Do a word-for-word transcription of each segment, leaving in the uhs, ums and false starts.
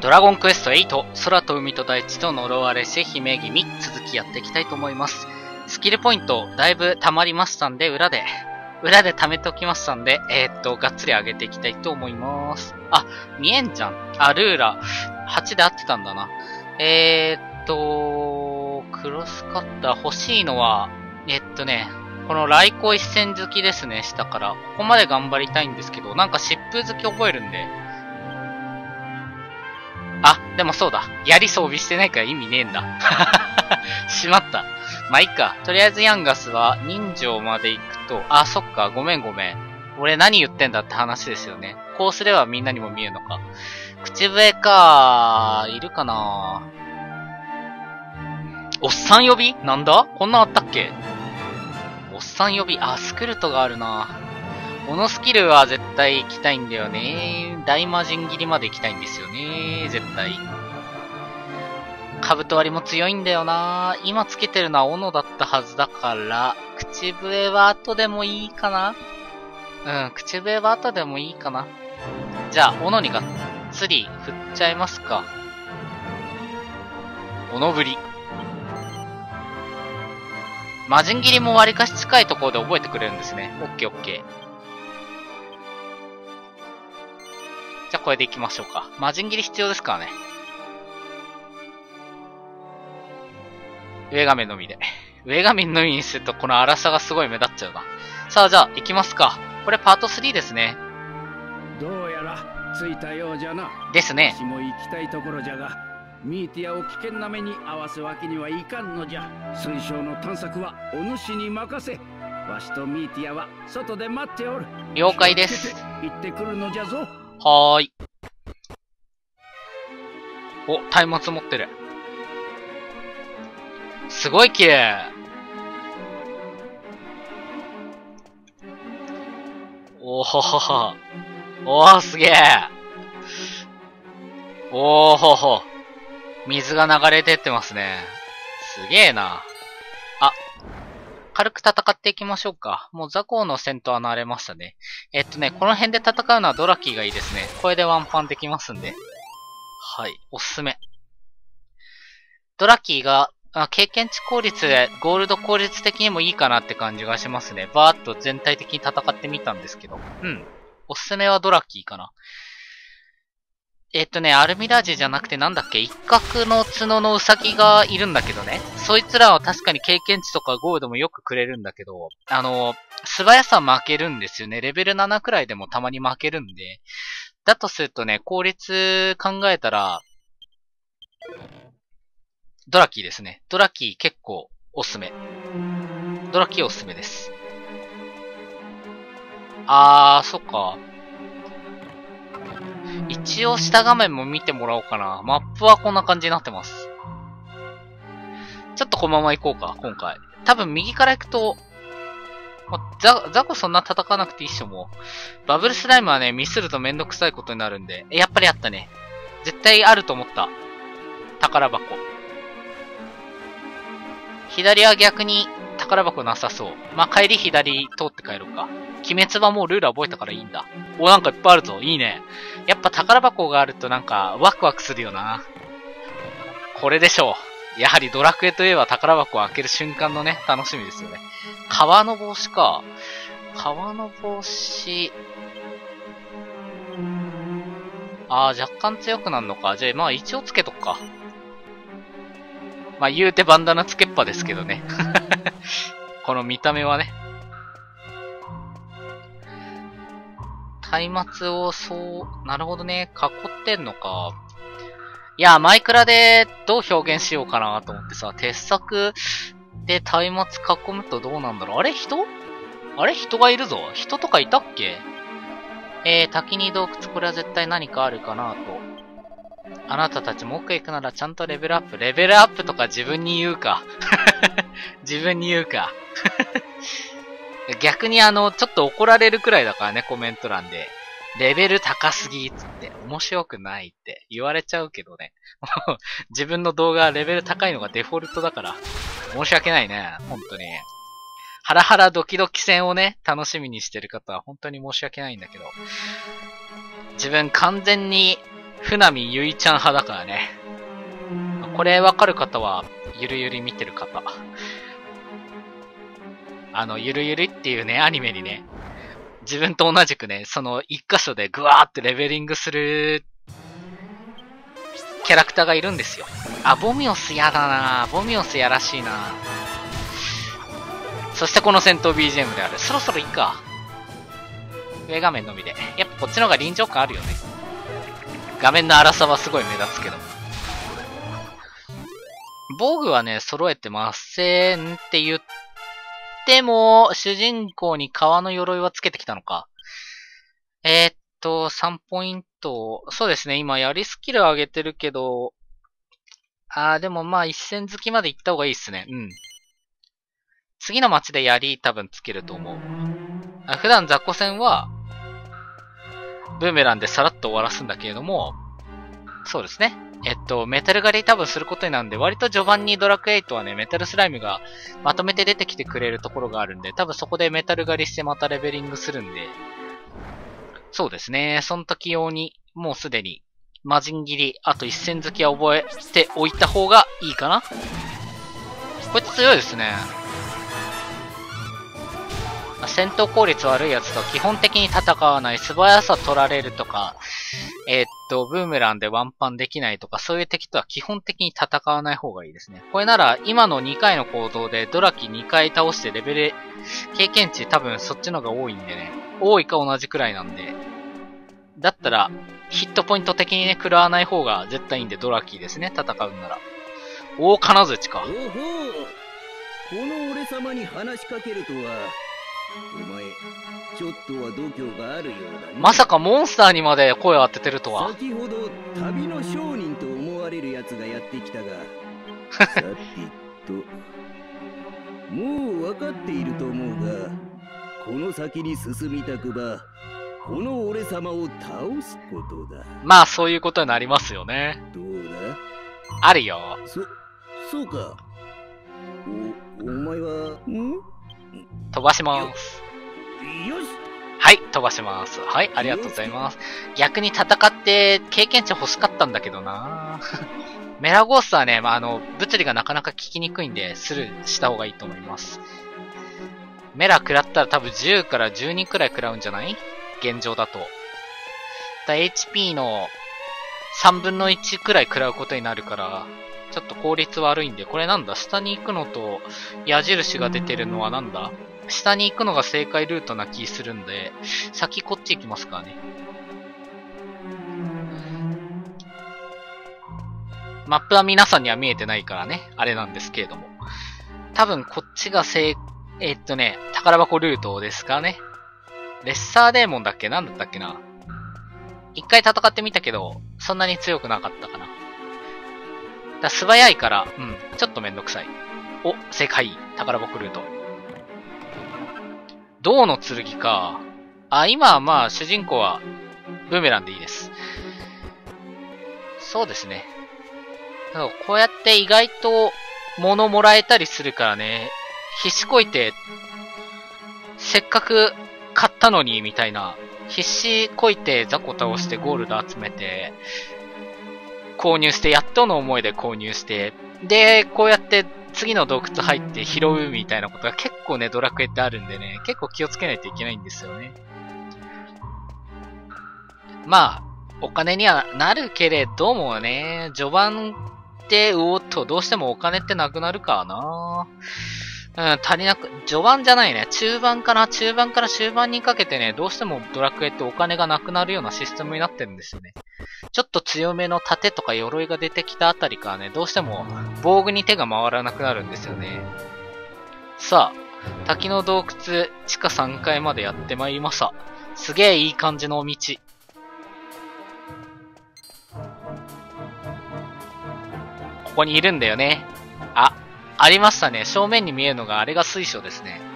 ドラゴンクエストエイト、空と海と大地と呪われし姫君、続きやっていきたいと思います。スキルポイント、だいぶ溜まりましたんで、裏で、裏で溜めておきましたんで、えー、っと、がっつり上げていきたいと思います。あ、見えんじゃん。あ、ルーラ、はちで合ってたんだな。えー、っと、クロスカッター欲しいのは、えっとね、この雷光一閃好きですね、下から。ここまで頑張りたいんですけど、なんか疾風好き覚えるんで。あ、でもそうだ。槍装備してないから意味ねえんだ。しまった。まあ、いいか。とりあえずヤンガスは人情まで行くと、あ、そっか。ごめんごめん。俺何言ってんだって話ですよね。こうすればみんなにも見えるのか。口笛かいるかなおっさん呼びなんだこんなんあったっけおっさん呼び。あ、スクルトがあるな。このスキルは絶対行きたいんだよね。大魔神切りまで行きたいんですよね。絶対。兜割りも強いんだよな。今つけてるのは斧だったはずだから、口笛は後でもいいかな。うん、口笛は後でもいいかな。じゃあ、斧にがっつり振っちゃいますか。斧振り。魔人切りも割かし近いところで覚えてくれるんですね。オッケーオッケー。じゃあこれでいきましょうか。魔人切り必要ですからね。上画面のみで。上画面のみにするとこの粗さがすごい目立っちゃうな。さあじゃあ行きますか。これパートスリーですね。 どうやら着いたようじゃな。 ですね。 私も行きたいところじゃが、ミーティアを危険な目に合わすわけにはいかんのじゃ。水晶の探索はお主に任せ。わしとミーティアは外で待っておる。 了解です。 行ってくるのじゃぞ。 はーい。お、松明持ってる。すごい綺麗。おーほほほ。おー、すげえ。おーほほ。水が流れてってますね。すげえな。あ、軽く戦っていきましょうか。もうザコウの戦闘は慣れましたね。えっとね、この辺で戦うのはドラキーがいいですね。これでワンパンできますんで。はい、おすすめ。ドラキーが、あ、経験値効率で、ゴールド効率的にもいいかなって感じがしますね。バーっと全体的に戦ってみたんですけど。うん。おすすめはドラキーかな。えっとね、アルミラージュじゃなくてなんだっけ、一角の角のウサギがいるんだけどね。そいつらは確かに経験値とかゴールドもよくくれるんだけど、あの、素早さ負けるんですよね。レベルななくらいでもたまに負けるんで。だとするとね、効率考えたら、ドラキーですね。ドラキー結構おすすめ。ドラキーおすすめです。あー、そっか。一応下画面も見てもらおうかな。マップはこんな感じになってます。ちょっとこのまま行こうか、今回。多分右から行くと、ま、ザ、ザコそんな叩かなくていいっしょ、もう。バブルスライムはね、ミスるとめんどくさいことになるんで。やっぱりあったね。絶対あると思った。宝箱。左は逆に宝箱なさそう。まあ、帰り左通って帰ろうか。鬼滅はもうルール覚えたからいいんだ。お、なんかいっぱいあるぞ。いいね。やっぱ宝箱があるとなんかワクワクするよな。これでしょう。やはりドラクエといえば宝箱を開ける瞬間のね、楽しみですよね。革の帽子か。革の帽子。あー、若干強くなるのか。じゃあ、まあ一応つけとくか。まあ言うてバンダナつけっぱですけどね。この見た目はね。松明をそう、なるほどね。囲ってんのか。いや、マイクラでどう表現しようかなと思ってさ、鉄柵で松明囲むとどうなんだろう。あれ人あれ人がいるぞ。人とかいたっけえー、滝に洞窟、これは絶対何かあるかなと。あなたたちも奥へ行くならちゃんとレベルアップ。レベルアップとか自分に言うか。自分に言うか。逆にあの、ちょっと怒られるくらいだからね、コメント欄で。レベル高すぎっつって、面白くないって言われちゃうけどね。自分の動画はレベル高いのがデフォルトだから。申し訳ないね、本当に。ハラハラドキドキ戦をね、楽しみにしてる方は本当に申し訳ないんだけど。自分完全に船見ゆいちゃん派だからね。これわかる方は、ゆるゆり見てる方。あの、ゆるゆるっていうね、アニメにね、自分と同じくね、その一箇所でグワーってレベリングするキャラクターがいるんですよ。あ、ボミオスやだな。ボミオスやらしいな。そしてこの戦闘 ビージーエム である。そろそろいいか。上画面のみで。やっぱこっちの方が臨場感あるよね。画面の粗さはすごい目立つけど。防具はね、揃えてませんって言っても、主人公に革の鎧はつけてきたのか。えー、っと、さんポイント。そうですね、今槍スキル上げてるけど、あー、でもまあ一戦好きまで行った方がいいっすね。うん。次の街で槍多分つけると思う。あ、普段雑魚戦は、ブーメランでさらっと終わらすんだけれども、そうですね。えっと、メタル狩り多分することになるんで、割と序盤にドラクエイトはね、メタルスライムがまとめて出てきてくれるところがあるんで、多分そこでメタル狩りしてまたレベリングするんで、そうですね。その時用に、もうすでに、魔人斬り、あと一戦好きは覚えておいた方がいいかな。こいつ強いですね。戦闘効率悪いやつと基本的に戦わない、素早さ取られるとか、えー、っと、ブーメランでワンパンできないとか、そういう敵とは基本的に戦わない方がいいですね。これなら、今のにかいの行動でドラキにかい倒してレベル、経験値多分そっちの方が多いんでね。多いか同じくらいなんで。だったら、ヒットポイント的にね、食らわない方が絶対いいんで、ドラキですね、戦うんなら。大金槌か。 おほう、この俺様に話しかけるとは、お前、ちょっとは度胸があるようだね。 まさかモンスターにまで声を当ててるとは。 先ほど旅の商人と思われる奴がやってきたが、さてと、もう分かっていると思うが、この先に進みたくば、この俺様を倒すことだ。 まあそういうことになりますよね。 どうだ？ あるよ。 そ、そうか。お、お前は、ん？ 飛ばします。 よし。 はい、飛ばします。はい、ありがとうございます。逆に戦って経験値欲しかったんだけどなメラゴースはね、まあ、あの、物理がなかなか効きにくいんで、スルーした方がいいと思います。メラ食らったら多分じゅうからじゅうにくらい食らうんじゃない？現状だと。だ エイチピー のさんぶんのいちくらい食らうことになるから、ちょっと効率悪いんで、これなんだ？下に行くのと矢印が出てるのはなんだ？下に行くのが正解ルートな気するんで、先こっち行きますかね。マップは皆さんには見えてないからね、あれなんですけれども。多分こっちが正、えー、っとね、宝箱ルートですかね。レッサーデーモンだっけ？なんだったっけな。一回戦ってみたけど、そんなに強くなかったかな。だ素早いから、うん、ちょっとめんどくさい。お、正解。宝箱ルート。銅の剣か。あ、今はまあ、主人公は、ブーメランでいいです。そうですね。こうやって意外と、物もらえたりするからね、必死こいて、せっかく買ったのに、みたいな。必死こいて雑魚倒してゴールド集めて、購入して、やっとの思いで購入して、で、こうやって次の洞窟入って拾うみたいなことが結構ね、ドラクエってあるんでね、結構気をつけないといけないんですよね。まあ、お金にはなるけれどもね、序盤って、うおっと、どうしてもお金ってなくなるかな。うん、足りなく、序盤じゃないね。中盤かな。中盤から終盤にかけてね、どうしてもドラクエってお金がなくなるようなシステムになってるんですよね。ちょっと強めの盾とか鎧が出てきたあたりからね、どうしても防具に手が回らなくなるんですよね。さあ、滝の洞窟、地下さんかいまでやってまいりました。すげえいい感じの道。ここにいるんだよね。あ。ありましたね。正面に見えるのがあれが水晶ですね。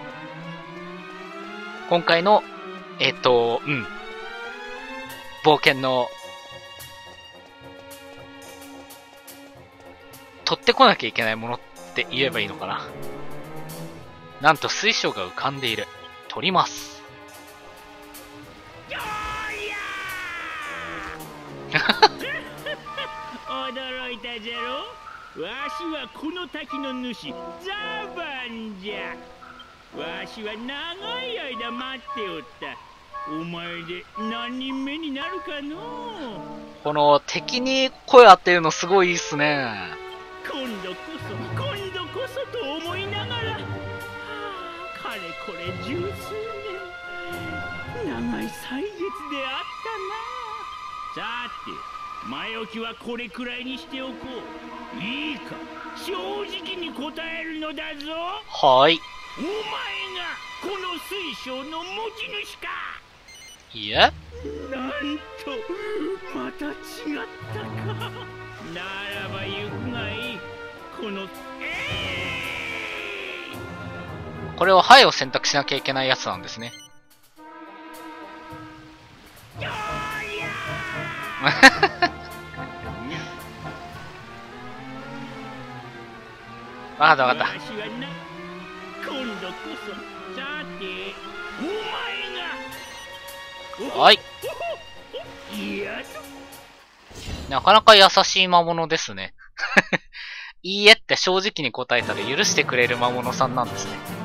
今回の、えっと、うん。冒険の、取ってこなきゃいけないものって言えばいいのかな。なんと水晶が浮かんでいる。取ります。 驚いたじゃろ。わしはこの滝の主ザバンじゃ。わしは長い間待っておった。お前で何人目になるかの。 この敵に声当てるのすごいいいっすね。 今度こそ今度こそと思いながら、はあ、かれこれ十数年、長い歳月であったな。さて前置きはこれくらいにしておこう。いいか、正直に答えるのだぞ。 はい。 お前がこの水晶の持ち主か。 いえ、 なんとまた違ったか。ならば行くがいい。このえー、 これははいを選択しなきゃいけないやつなんですね。わかったわかった。 今度こそ、さて、お前が。 はい。 いや、 なかなか優しい魔物ですね。いいえって正直に答えたら許してくれる魔物さんなんですね。